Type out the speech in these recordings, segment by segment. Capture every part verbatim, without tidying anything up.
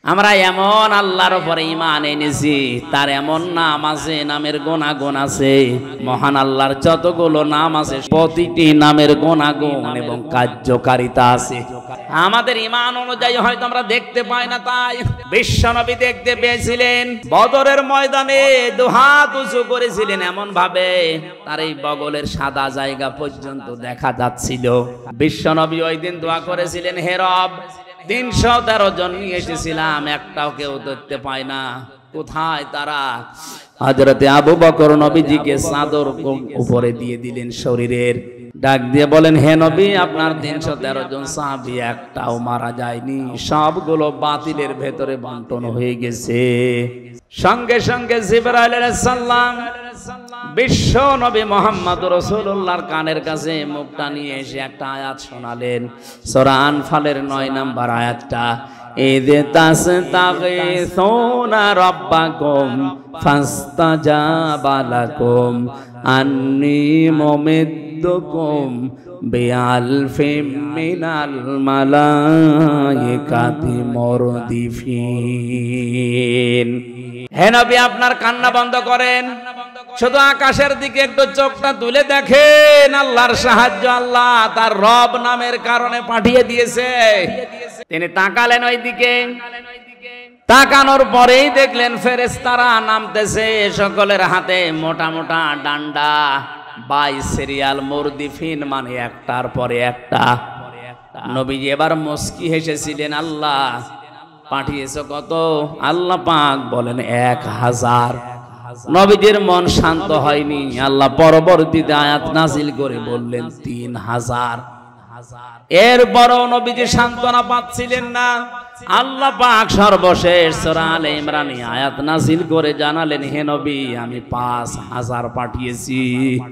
আমরা এমন আল্লাহর উপরে ঈমান এনেছি, তার এমন নাম আছে, নামের গুণাগুণ আছে। মহান আল্লাহর যতগুলো নাম আছে প্রতিটি নামের গুণাগুণ এবং কার্যকারিতা আছে। আমাদের ঈমান অনুযায়ী হয়তো আমরা দেখতে পাই না, তাই বিশ্বনবী দেখতে পেয়েছিলেন। বদরের ময়দানে দুহাত উঁচু করেছিলেন এমন ভাবে তার এই বগলের সাদা জায়গা পর্যন্ত দেখা যাচ্ছিল। বিশ্বনবী ওই দিন দোয়া করেছিলেন, হে রব, তিনশো তেরো জন নিয়ে এসেছিলাম, একটাও কেউ দেখতে পায় না, কোথায় তারা? হযরতে আবু বকর নবীজিকে চাদর উপরে দিয়ে দিলেন শরীরের, ডাক দিয়ে বলেন, হে নবী, আপনার তিনশো তেরো জন সাহাবী একটাও মারা যায়নি, সবগুলো বাতিলের ভেতরে বন্টন হয়ে গেছে। সঙ্গে সঙ্গে জিবরাইল আলাইহিস সালাম বিশ্ব নবী মুহাম্মদ রাসূলুল্লাহর কানের কাছে মুখটা নিয়ে এসে একটা আয়াত শোনালেন, সূরা আনফালের নয় নম্বর আয়াতটা, ইযে তাসতাগীসুনা রাব্বাকুম ফাস্তাজাবা লাকুম আন্নী মুমিদ্দুকুম বিআলফিম মিনাল মালায়েকাতি মুরদিফিন। হে নবী, আপনার কান্না বন্ধ করেন, শুধু আকাশের দিকে একটু চোখটা তুলে দেখেন, আল্লাহর সাহায্য আল্লাহ তার রব নামের কারণে পাঠিয়ে দিয়েছে। তিনি তাকালেন ওই দিকে, তাকানোর পরেই দেখলেন ফেরেশতারা নামতেছে, সকলের হাতে মোটা মোটা ডান্ডা, বাই সিরিয়াল মুরদিফিন, মানে একটার পরে একটা। নবীজি এবার মুস্কি হেসেছিলেন, আল্লাহ পাঠিয়েছো কত? আল্লাহ পাক বলেন এক হাজার। নবীজির মন শান্ত হয়নি, আল্লাহ পরবর্তীতে আয়াত নাজিল করে বললেন তিন হাজার। এরপরও নবীজি সান্ত্বনা পাচ্ছিলেন না। আল্লাহ পাক সর্বশেষ সূরা আলে ইমরানে আয়াত নাজিল করে জানালেন, হে নবী, আমি পাঁচ হাজার পাঠিয়েছি।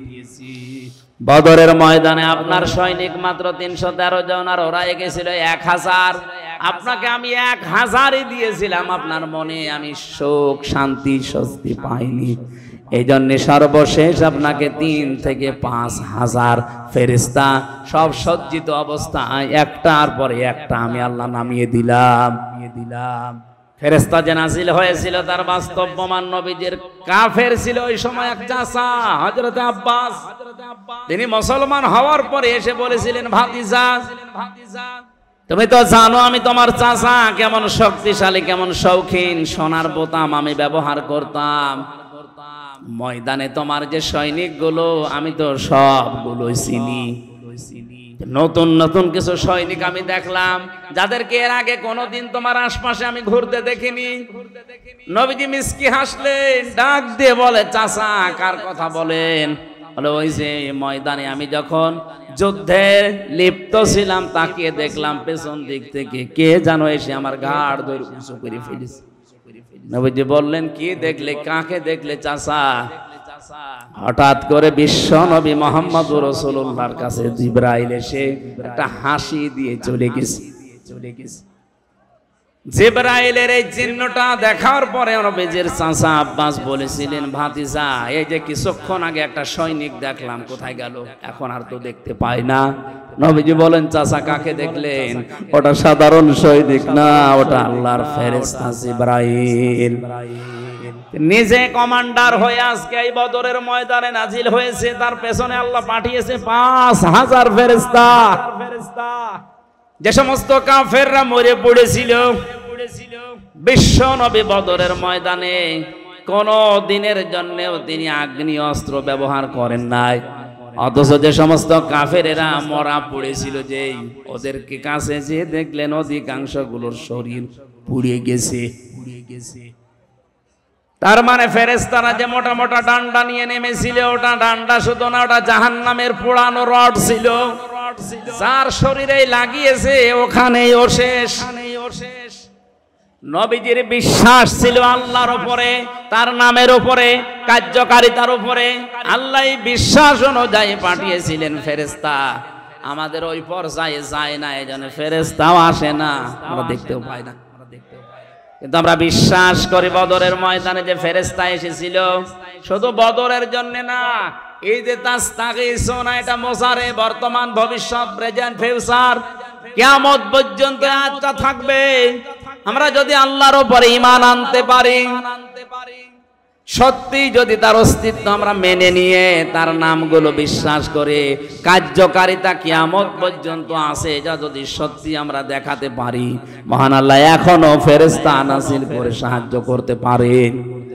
বদরের ময়দানে আপনার সৈনিক মাত্র তিনশো তেরো জন, আর ওরা গেছিল এক হাজার। আপনাকে আমি এক হাজারই দিয়েছিলাম, আপনার মনে আমি সুখ শান্তি স্বস্তি পাইনি, এই জন্য সর্বশেষ আপনাকে তিন থেকে পাঁচ হাজার ফেরেশতা সব সজ্জিত অবস্থায় একটার পরে একটা আমি আল্লাহ নামিয়ে দিলাম দিলাম ফেরেশতা যে নাজিল হয়েছিল তার বাস্তব প্রমাণ নবীজির কাফের ছিল ওই সময় এক চাচা হযরত আব্বাস। তিনি মুসলমান হওয়ার পরে এসে বলেছিলেন, ভাতিজা, তুমি তো জানো আমি তোমার চাচা কেমন শক্তিশালী, কেমন শৌখিন, সোনার বোতাম আমি ব্যবহার করতাম। ময়দানে তোমার যে সৈনিকগুলো আমি তো সবগুলোই চিনি। নতুন নতুন কিছু সৈনিক আমি দেখলাম যাদেরকে এর আগে কোনোদিন তোমার আশপাশে আমি ঘুরতে দেখিনি। নবীজি মিসকি হাসলেন, ডাক দিয়ে বলে, চাচা কার কথা বলেন? বলে, ওই যে ময়দানে আমি যখন যুদ্ধে লিপ্ত ছিলাম তাকিয়ে দেখলাম পেছন দিক থেকে কে যেন এসে আমার ঘাড় ধরে উঁচু করে ফেলেছে। নবীজি বললেন, কি দেখলে? কাকে দেখলে চাচা? হঠাৎ করে বিশ্ব নবী মুহাম্মদুর রাসূলুল্লাহর কাছে জিবরাইল এসে একটা হাসি দিয়ে চলে গেছে চলে গেছে জিবরাইলের এই চিহ্নটা দেখার পরে নবীজির চাচা আব্বাস বলেছিলেন, ভাতিজা, এই যে কিছুক্ষণ আগে একটা সৈনিক দেখলাম, কোথায় গেল? এখন আর তো দেখতে পাই না। নবীজি বলেন, চাচা কাকে দেখলেন? ওটা সাধারণ সৈনিক না, ওটা আল্লাহর ফেরেশতা জিবরাইল। নিজে কমান্ডার হয়ে আজকে এই বদরের ময়দানে নাজিল হয়েছে, তার পেছনে আল্লাহ পাঠিয়েছে পাঁচ হাজার ফেরেশতা। যে সমস্ত কাফেররা মরে পড়েছিল, বিশ্ব নবী বদরের ময়দানে কোন দিনের জন্যও তিনি আগ্নি অস্ত্র ব্যবহার করেন নাই। অথচ যে সমস্ত কাফেরেরা মরা পড়েছিল, যেই ওদেরকে কাছে যে দেখলেন অধিকাংশ গুলোর শরীর পুড়িয়ে গেছে পুড়িয়ে গেছে তার মানে ফেরেশতারা যে মোটা মোটা ডান্ডা নিয়ে নেমেছিল, ওটা ডান্ডা শুধু না, ওটা জাহান্নামের পোড়ানো রড ছিল। যার শরীরে লাগিয়েছে ওখানেই ও শেষ। নবীজির বিশ্বাস ছিল আল্লাহর উপরে, তার নামের উপরে, কার্যকারিতার উপরে। আল্লাহ বিশ্বাস অনুযায়ী পাঠিয়েছিলেন ফেরেশতা। আমাদের ওই পর্যায়ে যায় না, এই জন্য ফেরেশতাও আসে না, আমরা দেখতেও পাই না। কিন্তু আমরা বিশ্বাস করি বদরের ময়দানে যে ফেরেশতা এসেছিল শুধু বদরের জন্য না, এই যে তাস্তাগীসুনা, এটা মোজারে, বর্তমান, ভবিষ্যৎ, প্রেজেন্ট, ফিউচার, কিয়ামত পর্যন্ত আয়াতটা থাকবে। আমরা যদি আল্লাহর উপরে ঈমান আনতে পারি, সত্যি যদি তার অস্তিত্ব আমরা মেনে নিয়ে তার নামগুলো বিশ্বাস করে কার্যকারিতা কিয়ামত পর্যন্ত আছে, যা যদি সত্যি আমরা দেখাতে পারি, মহান আল্লাহ এখনো ফেরেশতা নাযিল করে সাহায্য করতে পারেন।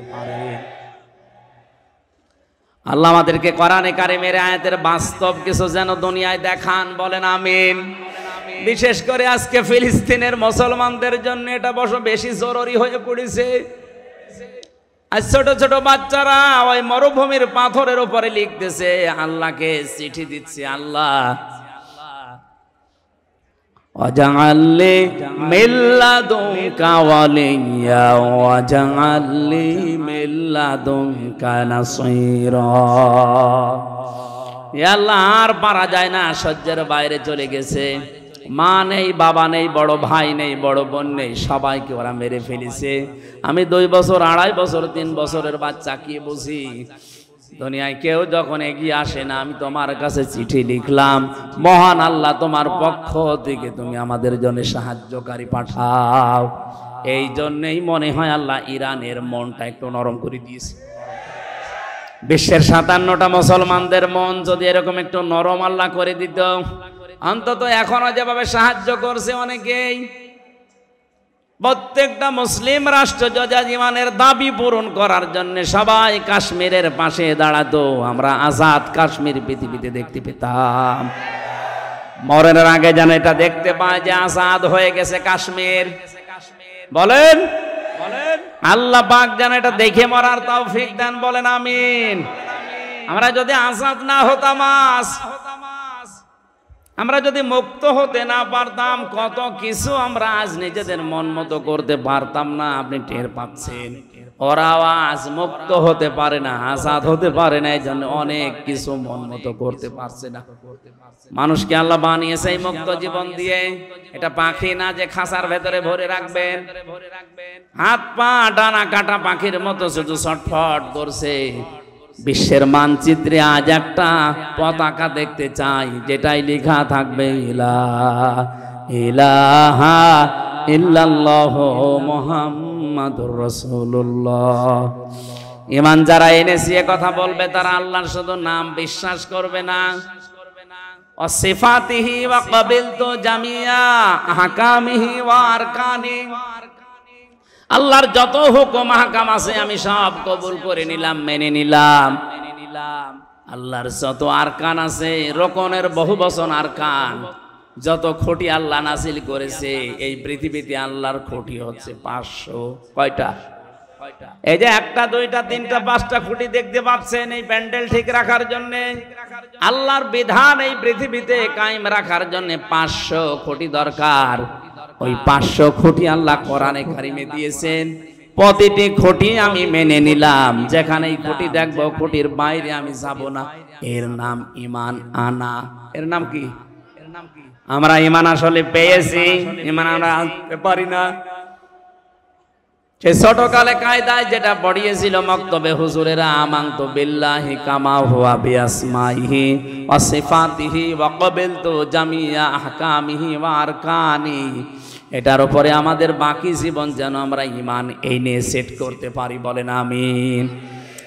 আল্লাহ আমাদেরকে কোরআনে কারিমের আয়াতের বাস্তব কিছু যেন দুনিয়ায় দেখান, বলেন আমিন। বিশেষ করে আজকে ফিলিস্তিনের মুসলমানদের জন্য এটা বড় বেশি জরুরি হয়ে পড়েছে। আজ ছোট ছোট বাচ্চারা ওই মরুভূমির পাথরের উপরে লিখতেছে, আল্লাহকে চিঠি দিচ্ছে, আল্লাহ ওয়াজআলনি মিন লাদুনকা ওয়ালিয়্যা ওয়াজআলনি মিন লাদুনকা নাসীরা। ইয়া আল্লাহ, আর পারা যায় না, সহ্যের বাইরে চলে গেছে। মা নেই, বাবা নেই, বড় ভাই নেই, বড় বোন নেই, সবাইকে ওরা মেরে ফেলেছে। আমি দুই বছর, আড়াই বছর, তিন বছরের বাচ্চা কি বুঝি? দুনিয়ায় কেউ যখন এগিয়ে আসে না, আমি তোমার কাছে চিঠি লিখলাম, মহান আল্লাহ তোমার পক্ষ থেকে তুমি আমাদের জন্য সাহায্যকারী পাঠাও। এই জন্যই মনে হয় আল্লাহ ইরানের মনটা একটু নরম করে দিয়েছে। বিশ্বের সাতান্নটা মুসলমানদের মন যদি এরকম একটু নরম আল্লাহ করে দিত, অন্তত এখনো যেভাবে সাহায্য করছে অনেকেই, প্রত্যেকটা মুসলিম রাষ্ট্র যজাজিমানের দাবি পূরণ করার জন্য সবাই কাশ্মীরের পাশে দাঁড়াতো, আমরা আজাদ কাশ্মীর পৃথিবীতে দেখতে পেতাম। মরণের আগে যেন এটা দেখতে পায় যে আজাদ হয়ে গেছে কাশ্মীর। বলেন বলেন আল্লাহ পাক যেন এটা দেখে মরার তৌফিক দেন, বলেন আমিন। আমরা যদি আজাদ না হতাম, আমরা যদি মুক্ত হতে না পারতাম, কত কিছু আমরা আজ নিজেদের মন মতো করতে পারতাম না। আপনি টের পাচ্ছেন, ওরাও আজ মুক্ত হতে পারে না, আজাদ হতে পারে না, এই জন্য অনেক কিছু মন মতো করতে পারছে না। মানুষকে আল্লাহ বানিয়েছে এই মুক্ত জীবন দিয়ে। এটা পাখি না যে খাঁচার ভেতরে ভরে রাখবেন, হাত পা ডানা কাটা পাখির মতো শুধু ছটফট করছে। বিশ্বের মানচিত্রে আজ একটা পতাকা দেখতে চাই, যেটাই লেখা থাকবে ইলাহা ইলাহা ইল্লাল্লাহ মুহাম্মাদুর রাসূলুল্লাহ। ঈমান যারা এনেছে কথা বলবে, তারা আল্লাহর শুধু নাম বিশ্বাস করবে না, ও সিফাতিহি ওয়া ক্বাবিলতু জামিয়া আহকামিহি ওয়া আরকানি, আল্লাহর যত হুকুম আহকাম আছে আমি সব কবুল করে নিলাম, মেনে নিলাম। আল্লাহর যত আরকান আছে, রোকনের বহু বচন আরকান, যত খুঁটি আল্লাহ নাযিল করেছে এই পৃথিবীতে, আল্লাহর খুঁটি হচ্ছে পাঁচশো। কয়টা? এই যে একটা, দুইটা, তিনটা, পাঁচটা খুঁটি দেখতে পাচ্ছেন, এই প্যান্ডেল ঠিক রাখার জন্য, আল্লাহর বিধান এই পৃথিবীতে কায়েম রাখার জন্য পাঁচশো খুঁটি দরকার। ওই পাঁচশো খুঁটি আল্লাহ কোরআনে কারিমে দিয়েছেন। প্রতিটি খুঁটি আমি মেনে নিলাম, যেখানে এই খুঁটি দেখবো খুঁটির বাইরে আমি যাব না। এর নাম ঈমান আনা। এর নাম কি? আমরা ঈমান আসলে পেয়েছি, ঈমান আমরা আনতে পারি না। সে ছোটকালে কায়দায় যেটা পড়িয়েছিল মক্তবে হুজুরেরা, আমানতু বিল্লাহি কামা হুয়া বিআসমাইহি ওয়া সিফাতিহি ওয়া ক্বাবিলতু জামিয়া আহকামিহি ওয়া আরকানি, এটার উপরে আমাদের বাকি জীবন যেন আমরা ঈমান এই নিয়ে সেট করতে পারি, বলেন আমিন।